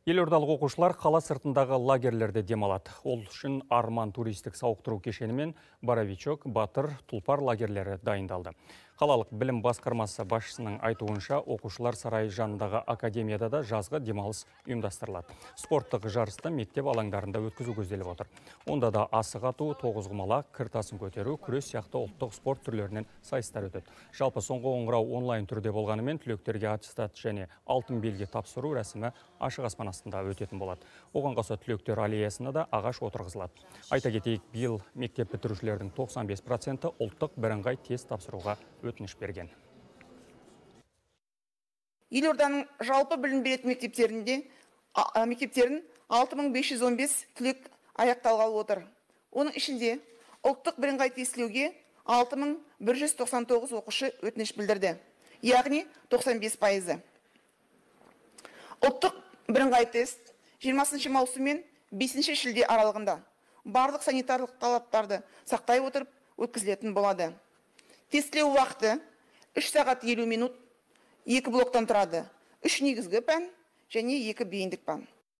Елордалық оқушылар қала сыртындағы лагерлерде демалады. Ол үшін Арман туристік сауықтыру кешені мен Боровичок, Батыр, Тұлпар лагерлері дайындалды. Қалалық білім басқармасы басшысының айтуынша, оқушылар сарайы жанындағы академияда да жазғы демалыс ұйымдастырылады. Спорттық жарысты мектеп алаңдарында өткізу көзделіп отыр. Онда да асық ату, тоғызқұмалақ, кір-тасын көтеру, күрес сияқты ұлттық спорт түрлерінен сайыстар өтеді. Жалпы соңғы қоңырау онлайн түрде болғанымен түлектерге аттестат және алтын белге тапсыру рәсімі ашық аспан астында өтетін болады. Оған қоса түлектер аллеясына да ағаш отырғызылады. Айта кетейік, биыл мектеп бітірушілердің 95% ұлттық бірыңғай тест тапсыруға өтініш берген. Елорданың жалпы білім беретін мектептерін 6515 түлек аяқталғалы отыр. Оның ішінде ұлттық бірыңғай тестілеуге 6199 оқушы өтініш білдірді. Яғни 95%. Ұлттық бірыңғай тест 20 маусым мен 5 шілде аралығында барлық санитарлық талаптарды сақтай отырып өткізілетін болады. Тестілеу уақыты 3 сағат 50 минут 2 блоктан тұрады. 3 негізгі пән және 2 бейіндік пән.